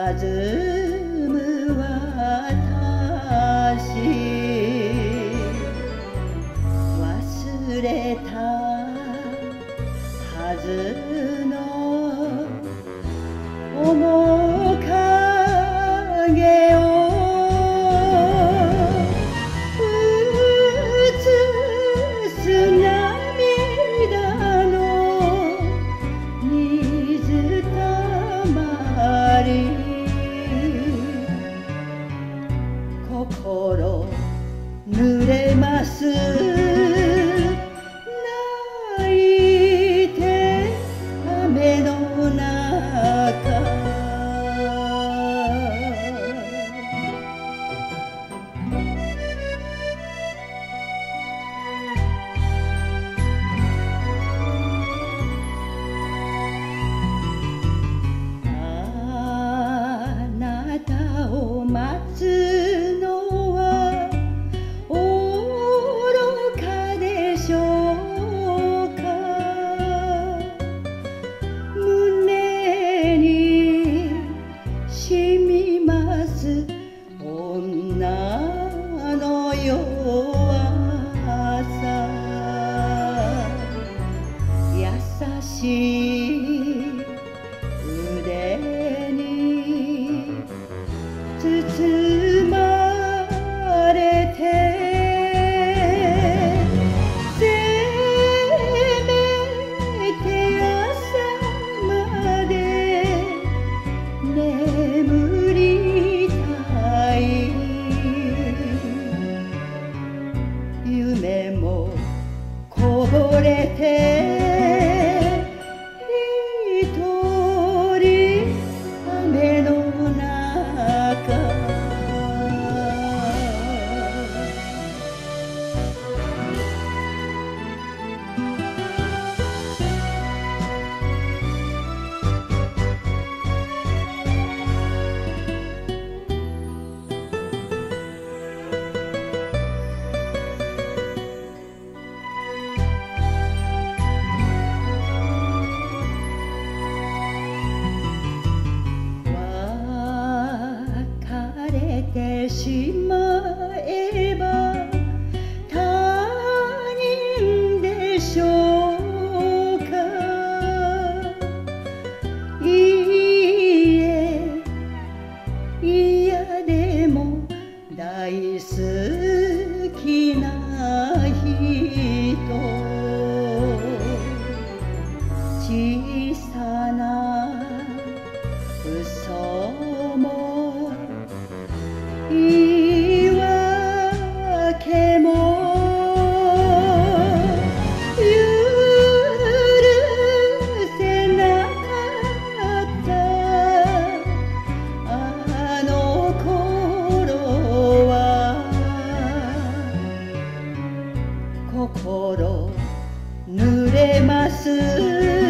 む私忘れたはずの面影を映す涙の水たまり心濡れます泣いて雨の中あなたを待つのは愚かでしょうか胸に染みます女の弱さ優しい腕に包まれてせめて朝まで眠りたい夢もこぼれて一人雨の中てしまえば他人でしょうかいいえ嫌でも大好きな人小さな嘘も言い訳も許せなかったあの頃は心濡れます